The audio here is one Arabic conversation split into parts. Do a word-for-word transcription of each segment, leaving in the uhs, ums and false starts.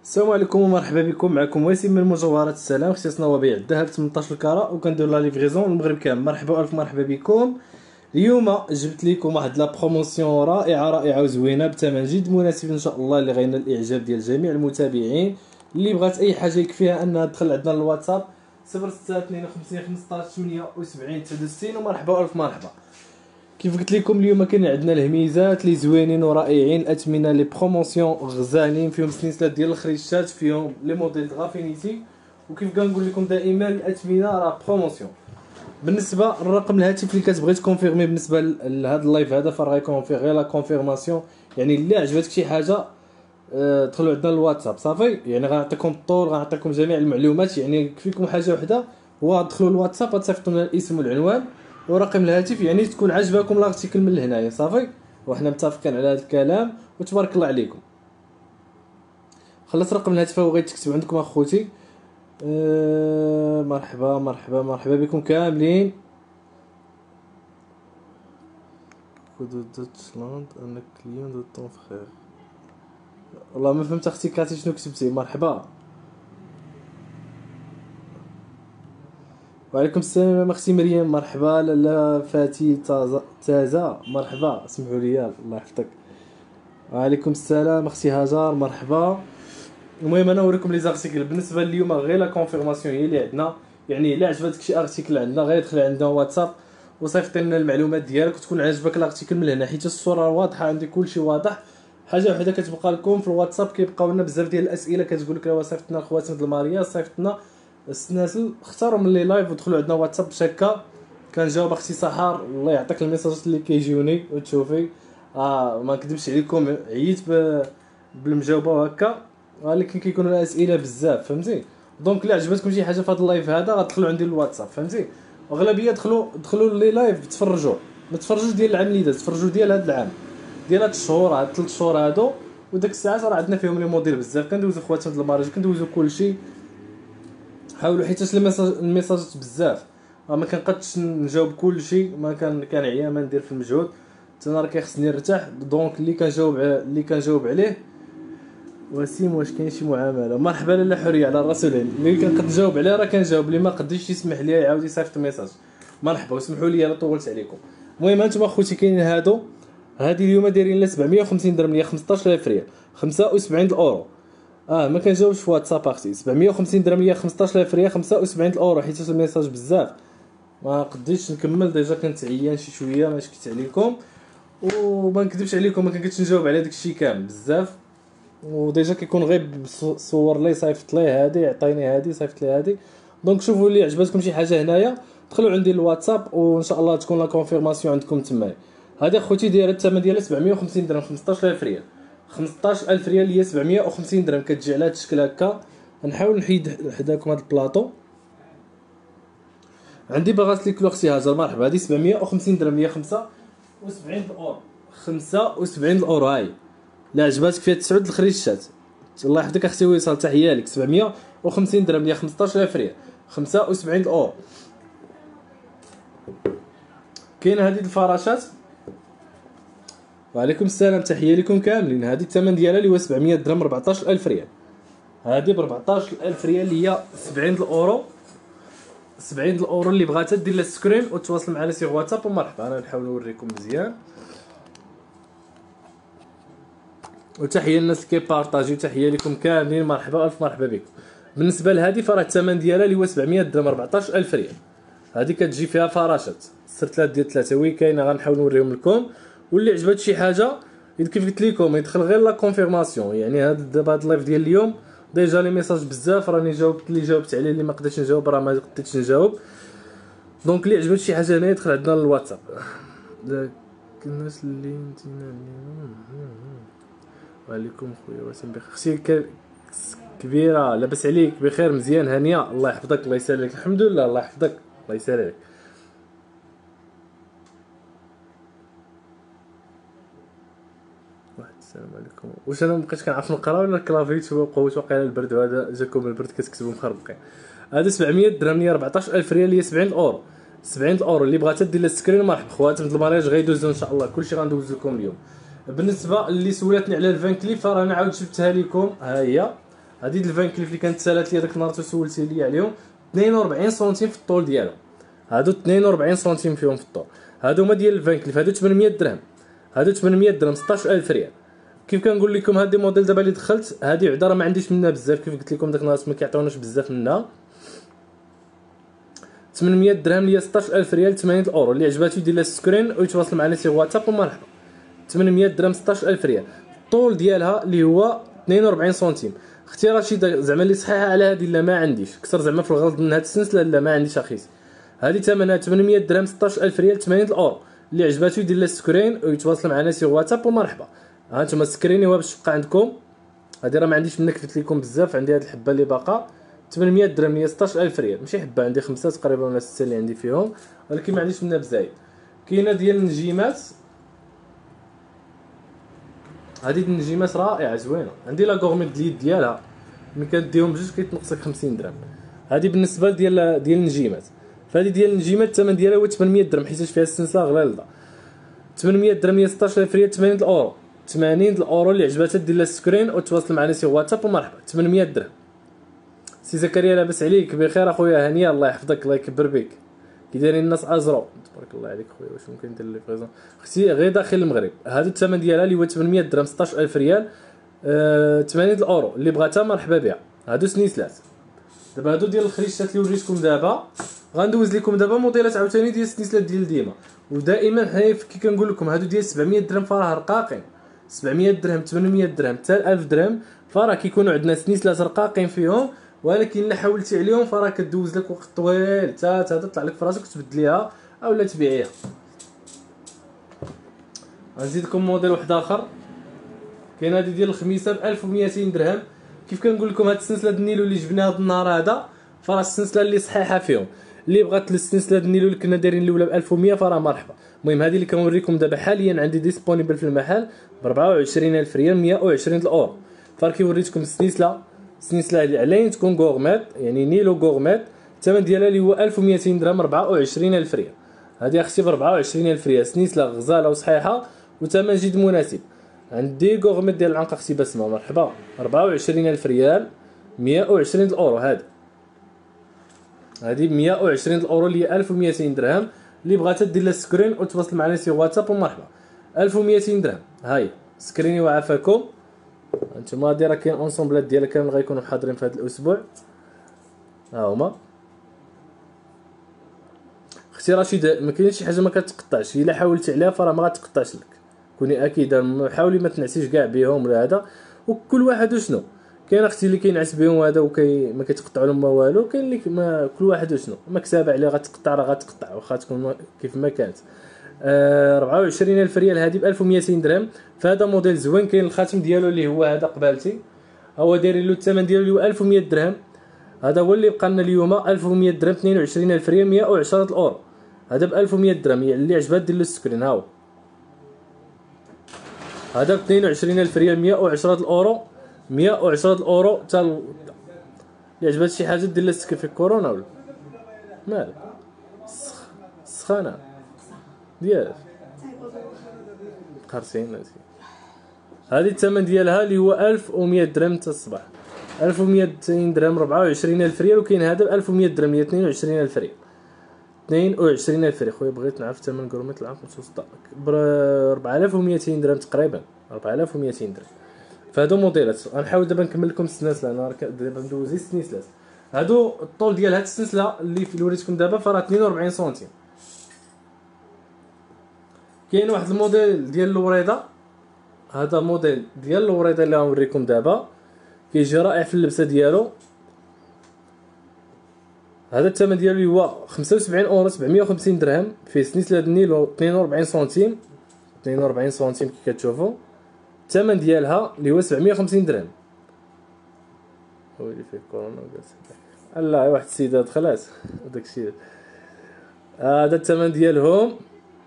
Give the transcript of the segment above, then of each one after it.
السلام عليكم ومرحبا بكم. معكم وسيم من مجوهرات السلام، اختصاصنا وبيع الذهب ثمنطاش الكاره، وكندير لا ليفريزون المغرب كامل. مرحبا الف مرحبا بكم. اليوم جبت لكم واحد لا بروموسيون رائعه رائعه وزوينه بثمن جد مناسب ان شاء الله، اللي غينال الاعجاب ديال جميع المتابعين. اللي بغات اي حاجه يكفيها انها تدخل عندنا للواتساب صفر ستة اثنين وخمسين خمسطاش ثمانية وسبعين تسعة وستين. ومرحبا الف مرحبا. كيف قلت لكم اليوم كاين عندنا الهميزات اللي زوينين ورائعين، الاثمنه لي بروموسيون غزالين، فيهم سلسله ديال الخريشات، فيهم لي موديل غافينيتي. وكيف كنقول لكم دائما الاثمنه راه بروموسيون. بالنسبه للرقم الهاتف اللي كتبغي تكونفيرمي بالنسبه لهذا اللايف هذا، فراه غيكون فيه غير لا كونفيرماسيون. يعني الا عجبتك شي حاجه أه دخلوا عندنا الواتساب صافي. يعني غنعطيكم الطول، غنعطيكم جميع المعلومات. يعني يكفيكم حاجه وحده، هو دخلوا الواتساب غتصيفطوا لنا الاسم والعنوان ورقم الهاتف. يعني تكون عجبكم لارتيكل من هنايا صافي، وحنا متفقين على هذا الكلام وتبارك الله عليكم. خلص رقم الهاتف هو غيتكتب عندكم اخوتي. أه مرحبا مرحبا مرحبا بكم كاملين. كودو دوتشلاند انا كليون دو طون فخير. والله ما فهمت اختي كاتي شنو كتبتي. مرحبا وعليكم السلام اختي مريم. مرحبا لاله فاتي تازا تازا. مرحبا اسمحوا لي الله يحفظك. وعليكم السلام اختي هاجر. مرحبا. المهم انا نوريكم لي زارتيكل. بالنسبه اليوم غير لا كونفيرماسيون هي اللي عندنا. يعني الا عجبتك شي ارتيكل عندنا غير دخل عندنا واتساب وصيفط لنا المعلومات ديالك وتكون عجبك الارتيكل من هنا، حيت الصوره واضحه عندي كلشي واضح. حاجه وحده كتبقى لكم في الواتساب، كيبقاو لنا بزاف ديال الاسئله كتقول لك راه صيفطنا خواتنا د الماريا، صيفطنا السناسل. اختاروا من لي لايف ودخلوا عندنا واتساب باش هكا كنجاوب. اختي سحار الله يعطيك الميساجات اللي كيجيوني وتشوفي. اه ما نكذبش عليكم عييت بالمجاوبه وهكا، ولكن كيكونوا الاسئله بزاف فهمتي. دونك الا عجبتكم شي حاجه في هذا اللايف هذا غتدخلوا عندي الواتساب فهمتي. واغلبيه دخلوا دخلوا لي لايف تفرجوا، ما تفرجوش ديال العام اللي داز، تفرجوا ديال هذا العام، ديال هاد الشهور هاد ثلاث شهور هادو. وداك الساعات راه عندنا فيهم لي موديل بزاف، كندوزو خواتنا د المارج، كندوزو كلشي. حاولوا حيت الميساج الميساجات بزاف راه ما كنقدش نجاوب كلشي، ما كان كنعيا ما ندير في المجهود، حتى انا راه كيخصني نرتاح. دونك اللي كنجاوب اللي كنجاوب عليه. وسيم واش كاين شي معامله؟ مرحبا لاله حوريه على الرسولين. اللي كنقد نجاوب عليه راه كنجاوب، اللي ما قدش يسمح لي يعاود يصيفط ميساج. مرحبا وسمحوا لي الا طولت عليكم. المهم انتم اخوتي كاينين هادو، هادي اليوم دايرين لها سبعمية وخمسين درهم، اللي هي خمسطاش ألف ريال، خمسة وسبعين الاورو. اه ما كنجاوبش في واتساب اختي. سبعمية وخمسين درهم اللي هي خمسطاش ألف ريال، خمسة وسبعين الاورو، حيت الميساج بزاف ما قديتش نكمل. ديجا كنت عيان شي شويه ما شكيت عليكم، وما نكذبش عليكم ما كنتش نجاوب على داكشي كامل بزاف. وديجا كيكون غير صور لي صيفط ليه هادي، عطيني هادي صيفط لي هادي. دونك شوفوا اللي عجبتكم شي حاجه هنايا دخلوا عندي الواتساب وان شاء الله تكون لا كونفيرماسيون عندكم تمايا. هادي اخوتي دايره الثمن ديالها سبعمية وخمسين درهم، خمسطاش ألف ريال. خمسطاش ألف ريال هي سبعمية وخمسين درهم، كتجي على هاد الشكل هكا. نحاول نحيد حداكم هاد البلاطو. عندي باغات ليك اختي هاجر. مرحبا. هادي سبعمية وخمسين درهم هي خمسة وسبعين الاورو، خمسة وسبعين الاورو. هاي لا عجباتك فيها تسعود الخريشات الله يحفظك اختي وصال، تحيه لك. سبعمية وخمسين درهم هي خمسطاش ألف ريال، خمسة وسبعين الاورو. كاين هذه الفراشات. وعليكم السلام تحيه لكم كاملين. هذه الثمن ديالها اللي هو سبعمية درهم، أربعطاش ألف ريال. هذه ب أربعطاش ألف ريال اللي هي سبعين الاورو. سبعين الاورو اللي بغاتها دير لها سكرين وتواصل معنا سي واتساب. ومرحبا انا نحاول نوريكم مزيان. وتحيه للناس اللي كيبارطاجيو، تحيه لكم كاملين. مرحبا الف مرحبا بكم. بالنسبه لهذه فراه الثمن ديالها اللي هو سبعمية درهم، أربعطاش ألف ريال. هذه كتجي فيها فراشات السرتلات ديال ثلاثه وي كاينه، غنحاول نوريهم لكم. واللي عجبت شي حاجه كيف قلت لكم يدخل غير لا كونفيرماسيون. يعني هذا دابا هذا اللايف ديال اليوم ديجا لي ميساج بزاف، راني جاوبت اللي جاوبت عليه، اللي ما قدرتش نجاوب راه ما قدرتش نجاوب. دونك اللي عجبت شي حاجه هنا يدخل عندنا للواتساب. داك الناس اللي انتينا. وعليكم خويا واسم بخير. اختي كبيره لاباس عليك؟ بخير مزيان هانيه الله يحفظك الله يسهل لك. الحمد لله الله يحفظك الله يسهل لك. واحد السلام عليكم. واش انا مابقيتش كنعرف نقرا ولا كلافيت وقوت واقيلا البرد وهذا جاكم البرد كتكتبوا مخربقين. هذا سبعمية درهم هي أربعطاش ألف ريال هي سبعين الاورو. سبعين الاورو اللي بغاتها دير لها السكرين مرحبا. خواتم د المارياج غيدوزو ان شاء الله كلشي غندوز لكم اليوم. بالنسبه اللي سولاتني على الفان كليف راه انا عاود جبتها لكم ها هي. هادي ديال الفان كليف اللي كانت سالات لي داك النهار تسولتي لي عليهم اثنين وأربعين سنتيم في الطول ديالهم. هادو اثنين وأربعين سنتيم فيهم في الطول. هادو هما ديال الفان كليف، هادو ثمنمية درهم. هادو ثمنمية درهم ستطاش ألف ريال. كيف كنقول لكم هادي موديل دابا اللي دخلت هادي عذرا ما عنديش منها بزاف، كيف قلت لكم داك النهار ما كيعطيوناش بزاف منها. ثمنمية درهم اللي هي ستطاش ألف ريال ثمانين الاورو. اللي عجباتو يدير لها سكرين ويتواصل معنا سي واتساب ومرحبا. ثمنمية درهم ستطاش ألف ريال. الطول ديالها اللي هو اثنين وأربعين سنتيم. اختي رشيده زعما اللي صحيحه على هذه لا ما عنديش، كثر زعما في الغلط من هاد السلسله لا ما عنديش اخيس. هذه ثمنها ثمنمية درهم ستطاش ألف ريال ثمانين الاورو. اللي عجباتو يدير لها سكرين ويتواصل معنا سي واتساب ومرحبا. ها انتم سكرينيوها باش تبقى عندكم. هذه راه ما عنديش منها كتبت لكم بزاف، عندي هاد الحبه اللي باقا ثمنمية درهم هي ستطاش ألف ريال، ماشي حبه عندي خمسه تقريبا ولا سته اللي عندي فيهم، ولكن ما عنديش منها بزاف. كاينه ديال النجيمات، هذه النجيمات رائعه زوينه. عندي لا غورميت اليد ديالها ملي كديهم بجوج كيتنقصك خمسين درهم. هذه بالنسبه ديال ديال النجيمات. فهذه ديال النجيمات الثمن ديالها هو ثمنمية درهم حيت فيها السلسله غليظه. ثمنمية درهم هي ستطاش ألف ريال ثمانين الاورو. ثمانين الاورو اللي عجباتها دير لها سكرين وتواصل معنا سي واتساب ومرحبا. ثمنمية درهم. سي زكريا لاباس عليك؟ بخير اخويا هنيه الله يحفظك الله يكبر بك. كي دايرين الناس ازرو تبارك الله عليك خويا. واش ممكن ندير لي فريزون اختي غير داخل المغرب. هذا الثمن ديالها اللي هو ثمنمية درهم ستطاش ألف ريال أه ثمانين الاورو. اللي بغاتها مرحبا بها. هادو سنيسلات. دابا هادو ديال الخريشات اللي وريتكم دابا غندوز لكم دابا موديلات عاوتاني ديال السنيسلات ديال ديما. ودائما حنايا كي كنقول لكم هادو ديال سبعمية درهم فراه رقاقين. سبعمية درهم ثمنمية درهم حتى ألف درهم فراه كيكونوا عندنا سنيسلات رقاقين فيهم، ولكن الا حاولتي عليهم فراه كدوز لك وقت طويل حتى تطلع لك في راسك تبدليها اولا تبيعيها. غنزيد لكم موديل واحد اخر. كاين هذه ديال الخميسه ب ألف ومئتين درهم. كيف كنقول لكم هاد السلسله د النيلو اللي جبناها هاد النهار هذا فراه السلسله اللي صحيحه فيهم. اللي بغات السلسله د النيلو اللي كنا دايرين الاولى ب ألف ومية فراه مرحبا. المهم هذه اللي كنوريكم دابا حاليا عندي ديسپونيبل في المحل ب أربعة وعشرين ألف ريال مية وعشرين الاورو. فركي وريتكم السلسله السلسله اللي علين تكون غورميت يعني نيلو غورميت. الثمن ديالها اللي هو ألف ومئتين درهم أربعة وعشرين ألف ريال. هذه اختي ب أربعة وعشرين ألف ريال سلسله غزاله وصحيحه وثمن جد مناسب. عندي غورميت ديال العنقه اختي بسمه مرحبا أربعة وعشرين ألف ريال مية وعشرين الاورو. هذه هذه ب مية وعشرين الاورو اللي هي ألف ومئتين درهم. اللي بغاتها دير لها سكرين وتواصل معنا سي واتساب ومرحبا. ألف ومئتين درهم. هاي سكريني وعافاكم. انتما هادي راه كاين اونسومبلات ديالها كامل غيكونوا حاضرين في هذا الاسبوع. ها هما اختي رشيده ما كاينش شي حاجه ما كتقطعش. الا حاولتي عليها فراه ما غتقطعش لك، كوني اكيده. حاولي ما تنعسيش كاع بهم ولا هذا. وكل واحد وشنو كاين اختي اللي كينعس بهم هذا وكي ما كيتقطع لهم ما والو. كاين اللي ما كل واحد وشنو مكسابه عليه غتقطع راه غتقطع واخا تكون كيف ما كانت. آه أربعة وعشرين ألف ريال هذه ب ألف ومئتين درهم. فهذا موديل زوين. كاين الخاتم ديالو اللي هو هذا قبالتي هو دايرين له الثمن ديالو اللي هو ألف ومية درهم. هذا هو اللي بقى لنا اليوم ألف ومية درهم اثنين وعشرين ألف ريال مية وعشرة الاورو. هذا ب ألف ومية درهم اللي عجبها دير له السكرين. ها هو هذا ب اثنين وعشرين ألف ريال مية وعشرة الاورو. مية وعشرة الاورو حتى اللي عجبات شي حاجه دير لها السكرين في كورونا ولا مالك السخانه ديالك قرصين. هذه الثمن ديالها اللي هو ألف ومية درهم حتى الصباح. ألف ومئتين درهم أربعة وعشرين ألف ريال. وكاين هذا ب ألف ومية درهم هي اثنين وعشرين ألف ريال. اثنين وعشرين ألف ريال. خويا بغيت نعرف ثمن كروميت العام متوسط ب أربعة آلاف ومئتين درهم تقريبا. أربعة آلاف ومئتين درهم. فهادو موديلات. غنحاول دابا نكمل لكم السلسله. انا دابا ندوز السلسلات. هادو الطول ديال هاد السلسله اللي وريتكم دابا فراه اثنين وأربعين سنتيم. كاين واحد الموديل ديال الوريضه. هذا موديل ديال الوريضه اللي غنوريكم دابا كيجي رائع في اللبسه ديالو. هذا الثمن ديالو هو خمسة وسبعين اورو سبعمية وخمسين درهم. فيه سلسله النيلو اثنين وأربعين سنتيم. اثنين وأربعين سنتيم كي كتشوفوا. الثمن ديالها اللي هو سبعمية وخمسين درهم. هو اللي فيه كورونا لا واحد السيده دخلات داكشي. هذا الثمن ديالهم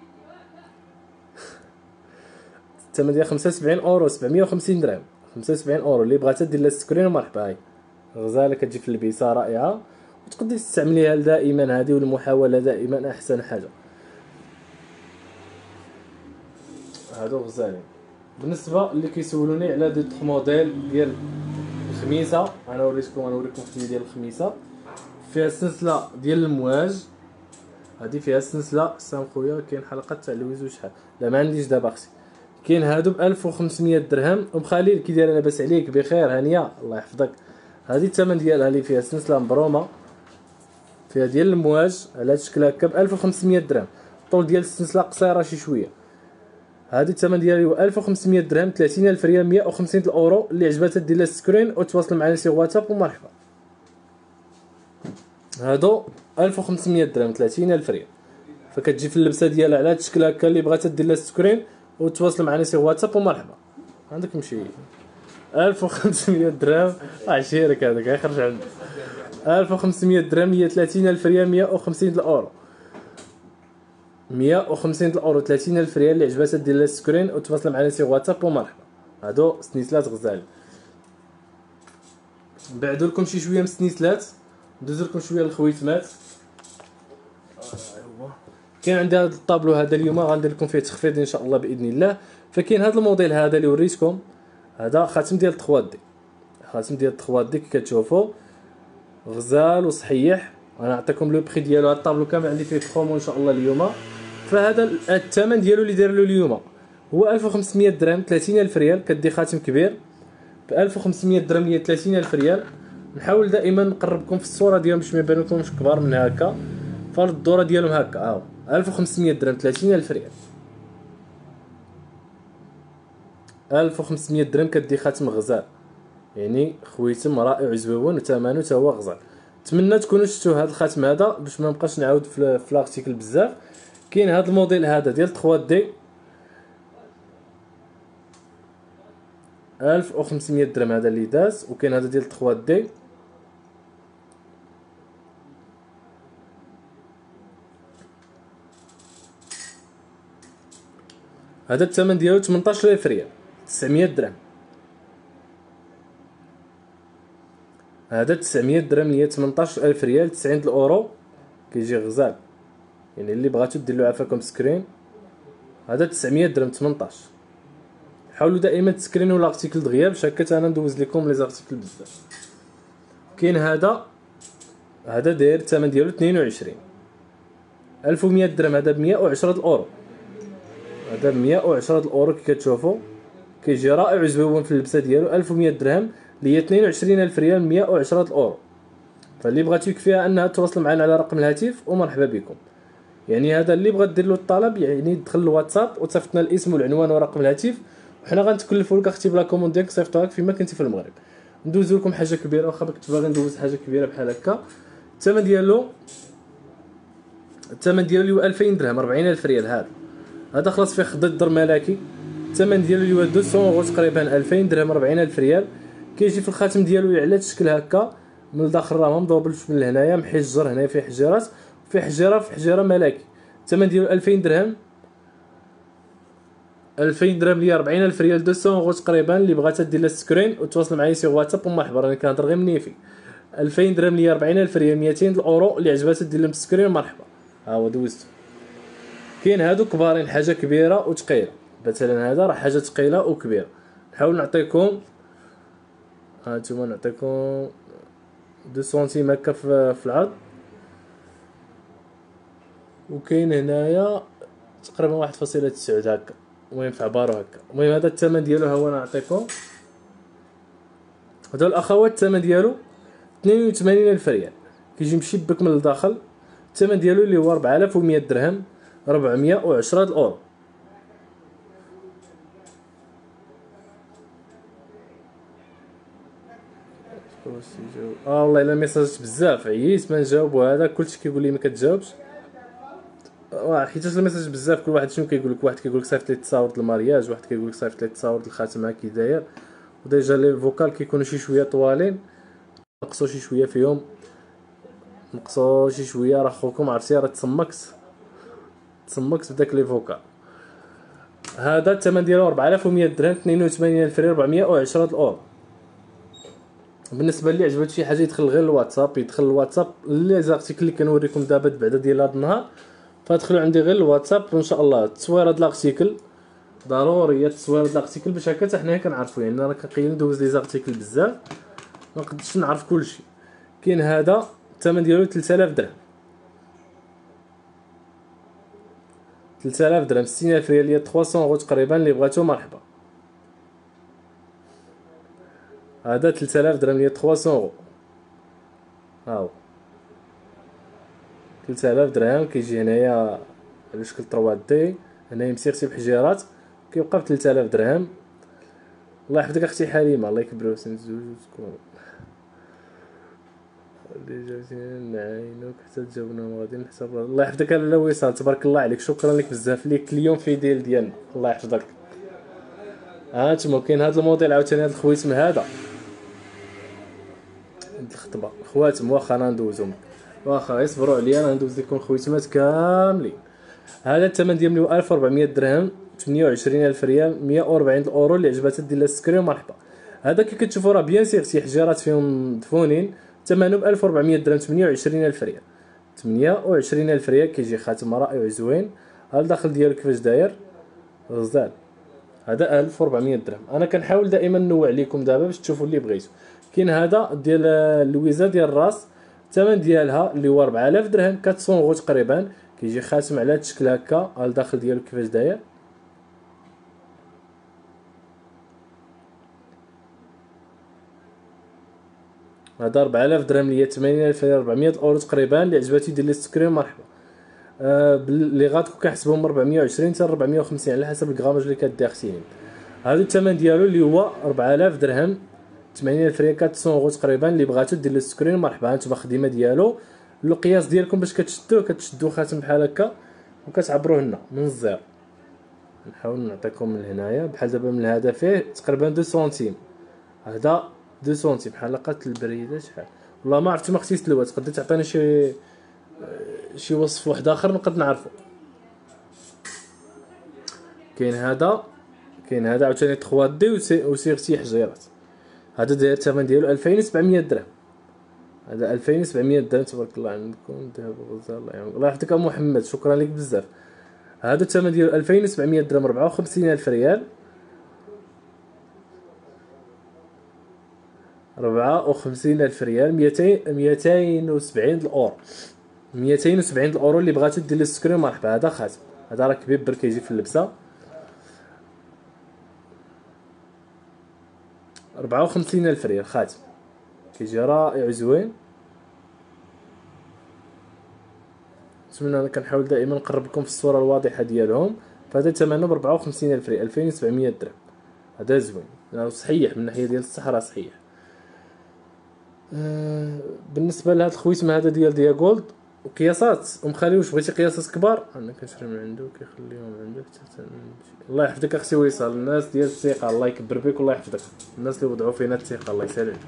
الثمن ديال خمسة وسبعين اورو سبعمية وخمسين درهم. خمسة وسبعين اورو اللي بغاتها دير لها السكرين ومرحبا. هاي غزاله كتجي في البيسه رائعه وتقدري تستعمليها دائما. هذه والمحاوله دائما احسن حاجه. هادو غزالين. بالنسبه اللي كيسولوني على دي موديل ديال الخميسه انا وريتكم انا وريكم حتى ديال الخميسه فيها السلسله ديال المواج. هذه فيها السلسله سام خويا. كاين حلقه تاع لويز وشحال لا ما عنديش دابا اختي. كاين هادو ب ألف وخمسمية درهم. ام خليل كي داير لاباس عليك بخير هانيه الله يحفظك. هذه الثمن ديالها اللي فيها السلسله مبرومه فيها ديال المواج على هاد الشكل هكا ب ألف وخمسمية درهم. الطول ديال السلسله قصيره شي شويه. هذه الثمن ديالها هو ألف وخمسمية درهم ثلاثين ألف ريال مية وخمسين الاورو. اللي عجباتها دير لها سكرين وتواصل معنا سي واتساب ومرحبا. هادو ألف وخمسمية درهم ثلاثين ألف ريال. فكتجي في اللبسه ديالها على هاد الشكل هكا. اللي بغات دير لها سكرين وتواصل معنا سي واتساب ومرحبا. عندك مشي ألف وخمسمية درهم عشيرك هذاك يخرج عندك. ألف وخمسمية درهم هي ثلاثين ألف ريال مية وخمسين الاورو. مية وخمسين الاورو ثلاثين ألف ريال. اللي عجباتها دير لها سكرين وتواصل معنا سي واتساب ومرحبا. هادو سنيسلات غزال. نبعدو لكم شي شويه من السنيسلات ندوز لكم شويه الخويتمات. كاين عندي هذا الطابلو هذا اليوم غندير لكم فيه تخفيض ان شاء الله باذن الله. فكاين هذا الموديل هذا اللي وريتكم. هذا خاتم ديال ثلاثة دي. خاتم ديال ثلاثة دي كي كتشوفوا غزال وصحيح. انا نعطيكم لو بري ديالو. هذا الطابلو كامل عندي فيه برومو ان شاء الله اليوم. فهذا الثمن ديالو اللي داير له اليوم هو ألف وخمسمية درهم ثلاثين ألف ريال. كدي خاتم كبير ب ألف وخمسمية درهم هي ثلاثين ألف ريال. نحاول دائما نقربكم في الصوره ديالهم باش ما يبانوكمش كبار من هكا. فالدوره ديالهم هكا ها ألف وخمسمية درهم ثلاثين ألف ريال. ألف وخمسمية درهم كدي خاتم غزال يعني خويتم رائع وزويون وثمنه حتى هو غزال. نتمنى تكونوا شفتوا هذا الخاتم هذا باش ما نبقاش نعاود في الارتيكل بزاف. كاين هذا الموديل هذا ديال ثلاثة دي ألف وخمسمية درهم هذا اللي داز. وكاين هذا ديال ثلاثة دي هذا الثمن ديالو ثمنطاش ألف ريال تسعمية درهم. هذا تسعمية درهم اللي هي ثمنطاش ألف ريال تسعين الاورو. كيجي غزال يعني اللي بغاتو دير له عافاكم سكرين. هذا تسعمية درهم ثمنطاش. حاولوا دائما تسكرينوا لارتيكل دغيا باش هكا انا ندوز لكم لي زارتيكل بزاف. كاين هذا هذا داير الثمن ديالو اثنين وعشرين ألف ومية درهم. هذا ب مية وعشرة الاورو. هذا ب مية وعشرة الاورو كي كتشوفوا كيجي رائع وزويون في اللبسه ديالو. ألف ومية درهم اللي هي اثنين وعشرين ألف ريال مية وعشرة الاورو. فاللي بغات يكفيها انها تواصل معنا على رقم الهاتف ومرحبا بكم. يعني هذا اللي بغات دير له الطلب يعني دخل الواتساب وتصيفطنا الاسم والعنوان ورقم الهاتف وحنا غنتكلفوا لك اختي بلا كوموند ديالك صيفطوها لك فيما كنتي في المغرب. ندوزو لكم حاجه كبيره واخا كنت باغي ندوز حاجه كبيره بحال هكا. الثمن ديالو الثمن ديالو هو ألفين درهم أربعين ألف ريال. هذا هذا خلاص فيه خضر در ملكي. الثمن ديالو هو مئتين اورو تقريبا ألفين درهم أربعين ألف ريال. كيجي في الخاتم ديالو على هذا الشكل هكا. من الداخل راه مضوبلش من هنايا محجر. هنا فيه حجيرات وفيه حجيره في حجيره ملكي. الثمن ديالو ألفين درهم. ألفين درهم ليا أربعين ألف ريال مئتين اورو تقريبا. اللي بغات دير لها سكرين وتواصل معايا سي واتساب ومرحبا. راني كنهضر غير منيفي. ألفين درهم ليا أربعين ألف ريال مئتين الاورو. اللي عجباتها دير لهم سكرين مرحبا. ها هو دوزت. كاين هادو كبارين حاجه كبيره وثقيله. مثلا هذا راه حاجه ثقيله وكبيره. نحاول نعطيكم هانتوما نعطيكم اثنين سنتيم هكا في العرض. وكاين هنايا تقريبا واحد فاصلة تسعة هكا. المهم في عبارو هكا. المهم هذا الثمن ديالو ها هو نعطيكم. هذا الاخوات الثمن ديالو اثنين وثمانين ألف ريال. كيجي مشبك من الداخل. الثمن ديالو اللي هو أربعة آلاف ومية درهم أربعمية وعشرة الاورو. اه والله الا ميساجات بزاف عييت ما نجاوب. هذا كلشي كيقول لي ما كتجاوبش. واه حيتاش الميساج بزاف. كل واحد شنو كيقول لك. واحد كيقول لك صيفط لي تصاور د المارياج. واحد كيقول لك صيفط لي تصاور د الخاتم ها كي داير. وديجا لي فوكال كيكونوا شي شويه طوالين. نقصوا شي شويه فيهم. نقصوا شي شويه راه خوكم عرفتي راه تسمكت تسمكت بداك لي فوكال. هذا الثمن ديالو أربعة آلاف ومية درهم اثنين وثمانين ألف ريال أربعمية وعشرة الاورو. بالنسبه لي عجبت شي حاجه يدخل غير الواتساب. يدخل الواتساب لي زارتيكل اللي كنوريكم دابا بعدا ديال هذا النهار. فادخلوا عندي غير الواتساب وان شاء الله التصويره د الارتيكل ضروريه. التصويره د الارتيكل باش هكا حتى حنايا كنعرفوا. يعني انا كنقيل ندوز لي زارتيكل بزاف ما نقدرش نعرف كلشي. كاين هذا الثمن ديالو ثلاثة آلاف درهم، ثلاثة آلاف درهم ستين ألف ريال هي ثلاثمية اورو تقريبا. اللي بغاتو مرحبا. هذا ثلاثة آلاف درهم هي ثلاثمية اورو. ها هو ثلاثة آلاف درهم كيجي هنايا على شكل ثري دي. هنايا مسيرتي بحجيرات كيبقى ب ثلاثة آلاف درهم. الله يحفظك اختي حليمه، الله يكبر وسن زوج وتكون اللي جاتينا نعاينوك حتى تجاوبنا غادي نحسب. الله يحفظك لاله وصال، تبارك الله عليك، شكرا لك بزاف ليك اليوم في ديال ديالنا. الله يحفظك. ها انتما كاين هذا الموديل عاوتاني، هذا الخويتم هذا هاد الخطبه خواتم. واخا انا ندوزهم، واخا يصبروا عليا انا ندوز لكم الخويتمات كاملين. هذا الثمن ديالو ألف وأربعمية درهم، ثمانية وعشرين ألف ريال، مية وأربعين الاورو. اللي عجباتها دير لها سكرين مرحبا. هذا كي كتشوفوا راه بيان سيغ شي حجارات فيهم مدفونين. ثمنه ب ألف وأربعمية درهم، ثمانية وعشرين ألف ريال، ثمانية وعشرين ألف ريال. كيجي خاتم رائع وزوين. هذا الداخل ديالو كيفاش داير غزال. هذا ألف وأربعمية درهم. انا كنحاول دائما نوع لكم دابا باش تشوفوا اللي بغيتو. كاين هذا ديال اللويزه ديال الراس، الثمن ديالها اللي هو أربعة آلاف درهم، أربعمية اورو تقريبا. كيجي خاتم على هذا الشكل هكا. ها الداخل ديالو كيفاش داير. هذا أربعة آلاف درهم اللي هي ثمانين ألف وأربعمية اورو تقريبا. اللي عجباتي دير لي سكرين مرحبا. آه اللي غاتكو كنحسبهم أربعمية وعشرين حتى أربعمية وخمسين على حسب الغراماج اللي كدي اختي. هذا الثمن ديالو اللي هو أربعة آلاف درهم، ثمانين ألف ريال، أربعمية اورو تقريبا. اللي بغاتو دير لي سكرين مرحبا. هانتوما الخدمه ديالو القياس ديالكم باش كتشدوه، كتشدو خاتم بحال هكا وكتعبروه لنا من الزيرو. نحاول نعطيكم من هنايا بحال دابا من هذا فيه تقريبا دو سنتيم. هذا دو سنتيم بحال لقات البريده شحال. والله ما عرفتي ما اختي سلوى، تقدر تعطيني شي شي وصف واحد اخر نقد نعرفو. كاين هذا كاين هذا عاوتاني ثري دي وسيرتي حجيرات. هذا داير الثمن ديالو ألفين وسبعمية درهم. هذا ألفين وسبعمية درهم تبارك الله عندكم. ذهب غزال الله يعاونك. الله يحفظك محمد، شكرا لك بزاف. هذا الثمن ديالو ألفين وسبعمية درهم، أربعة وخمسين ألف ريال، أربعة وخمسين ألف ريال، ميتين ميتين وسبعين الاورو، ميتين وسبعين الاورو. اللي بغاتو دير لي سكرين مرحبا. هذا خاتم، هذا راه كبير برك كيجي في اللبسه. أربعة وخمسين ألف ريال خاتم، كيجي رائع وزوين. نتمنى انا كنحاول دائما نقرب لكم في الصوره الواضحه ديالهم. فهذا ثمنه ب أربعة وخمسين ألف ريال، ألفين وسبعمية درهم. هذا زوين، راه صحيح من ناحيه ديال الصحه، صحيح. أه بالنسبه لهاد الخويتم هذا ديال ديا جولد وقياسات ام خالي، واش بغيتي قياسات كبار انا كنشري من عنده كيخليهم عنده حتى. الله يحفظك اختي وصال، الناس ديال الثقه الله يكبر بك والله يحفظك، الناس اللي وضعوا فينا الثقه الله يسلمك.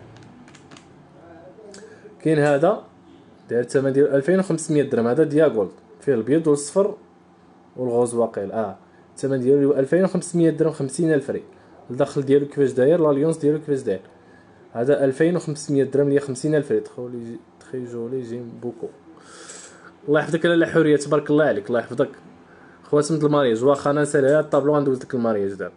كاين هذا داير الثمن ديال ألفين وخمسمية درهم. هذا ديا جولد فيه الابيض والصفر والغوز واقيل. اه الثمن ديالو ألفين وخمسمية درهم، خمسين ألف ريال. الداخل ديالو كيفاش داير، لاليونس ديالو كيفاش داير. هذا ألفين وخمسمية درهم اللي خمسين ألف ريال. تخولي تخي جولي جيم بوكو. الله يحفظك لاله حوريه، تبارك الله عليك، الله يحفظك. خواتم د المارياج، واخا انا نسالي على الطابلو غندوز لك المارياج دابا.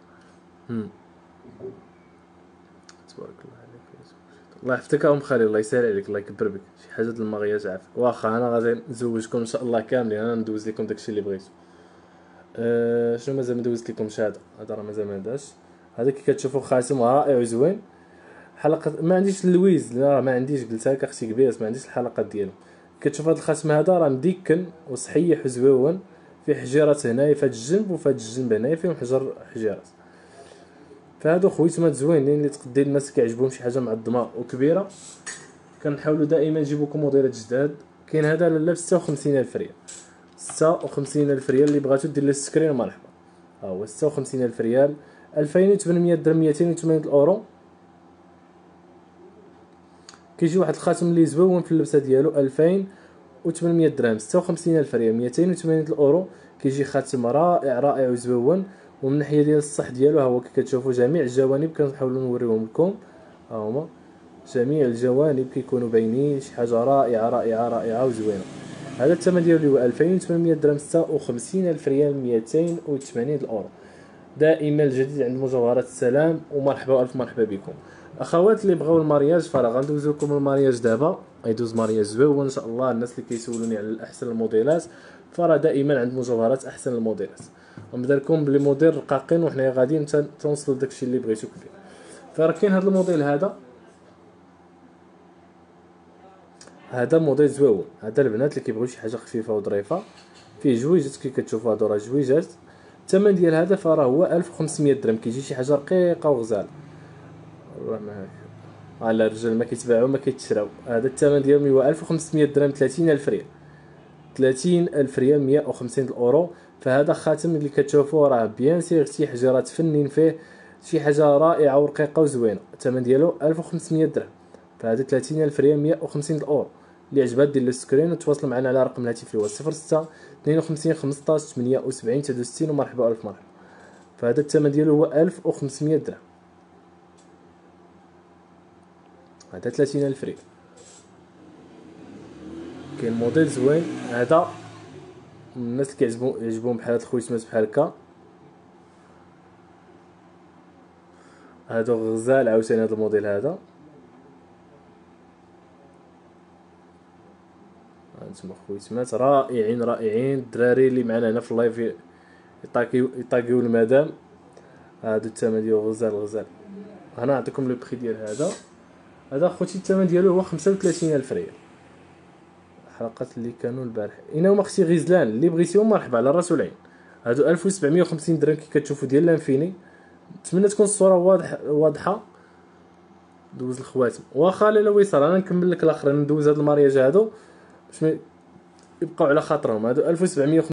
تبارك الله عليك، الله يحفظك ام خالي، الله يسهل عليك، الله يكبر بك. شي حاجه د المارياج عافاك. واخا انا غادي نزوجكم ان شاء الله كاملين، انا ندوز لكم داكشي اللي بغيتو. أه شنو مازال ما دوزت لكمش. هذا هذا راه مازال ما داش. هذا كي كتشوفوا خاتم رائع وزوين. حلقه ما عنديش اللويز، لا ما عنديش، قلتها لك اختي كبيرات ما عنديش الحلقات ديالو. كتشوف هذا الخاتم هذا راه مديكن وصحيح وزويون، فيه حجيرات هنايا في هذا الجنب وفي هذا الجنب هنايا فيهم حجر حجيرات. فهادو خويتمات زوينين اللي تقدي الناس كيعجبهم شي حاجه معظمه وكبيره. كنحاولوا دائما نجيب لكم موديلات جداد. كاين هذا لاله ب ستة وخمسين ألف ريال، ستة وخمسين ألف ريال. اللي بغاتو دير لي السكرين مرحبا. ها هو ستة وخمسين ألف ريال، ألفين وثمنمية درهم، ميتين وثمانين الاورو. كيجي واحد الخاتم اللي زوين في اللبسه ديالو ألفين وثمنمية درهم، ستة وخمسين ألف ريال، ميتين وثمانين الاورو. كيجي خاتم رائع رائع وزوين. ومن ناحيه ديال الصح ديالو ها هو كي كتشوفوا جميع الجوانب كنحاولوا نوريهم لكم. ها هما جميع الجوانب كيكونوا باينين، شي حاجه رائعه رائعه رائعه وزوينه. هذا الثمن ديالو هو ألفين وثمنمية درهم، ستة وخمسين ألف ريال، ميتين وثمانين الاورو. دائما الجديد عند مجوهرات السلام، ومرحبا والف مرحبا بكم. اخوات اللي بغاو المارياج فراه غندوزو لكم المارياج دابا، غيدوز مارياج زويون ان شاء الله. الناس اللي كيسولوني على احسن الموديلات فراه دائما عند مجوهرات احسن الموديلات، ونبدا لكم بلي موديل رقاقين وحنا غاديين توصلوا لداكشي اللي بغيتو كثير. فراه كاين هذا الموديل هذا، هذا موديل زويون. هذا البنات اللي كيبغيو شي حاجه خفيفه وظريفه، فيه جويجات كي كتشوفوا هادو راه جويجات. الثمن ديال هذا فراه هو ألف وخمسمية درهم، كيجي شي حاجه رقيقه وغزاله. والله ما على الرجال ما كيتباعوا ما كيتشراو. هذا الثمن ديالهم هو ألف وخمسمية درهم، ثلاثين ألف ريال، ثلاثين ألف ريال، مية وخمسين اورو. فهذا خاتم اللي كتشوفوه راه بيان سيغ شي حجرات فنين فيه، شي حاجه رائعه ورقيقه وزوينه. الثمن ديالو ألف وخمسمية درهم، فهذا ثلاثين ألف ريال، مية وخمسين اورو. اللي عجبها دير لو سكرين وتواصل معنا على رقم الهاتف اللي هو صفر ستة اثنين وخمسين خمسطاش ثمانية وسبعين ثلاثة وستين. ومرحبا الف مرحبا. فهذا الثمن ديالو هو ألف وخمسمية درهم، هذا ثلاثين ألف ريال. كاين موديل زوين هذا، الناس اللي كيعجبو يعجبهم بحال هاد الخويتمات بحال هكا. هادو غزال عاوتاني هذا الموديل هذا. هانتوما خويتمات رائعين رائعين. الدراري اللي معنا هنا في اللايف يطاقيو يطاقيو المدام. هادو الثمن ديالو غزال غزال. هنا نعطيكم لو بري ديال هذا. هذا خوتي الثمن ديالو هو خمسة وثلاثين ألف ريال. الحلقات اللي كانوا البارح انا هما اختي غزلان اللي بغيتيهم مرحبا على الراس والعين. هادو ألف وسبعمية وخمسين درهم كي كتشوفوا ديال لانفيني. نتمنى تكون الصوره واضحه واضحه. دوز الخواتم واخا لاله وصال. انا نكمل لك الاخرين، ندوز هاد المارياج هادو باش ما يبقاو على خاطرهم. هادو ألف وسبعمية